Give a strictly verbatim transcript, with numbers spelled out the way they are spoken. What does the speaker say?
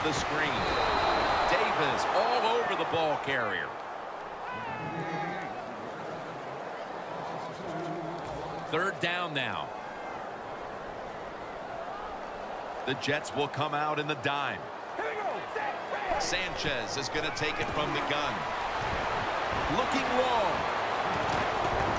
the screen. Davis all over the ball carrier. Third down now. The Jets will come out in the dime. Sanchez is going to take it from the gun. Looking long.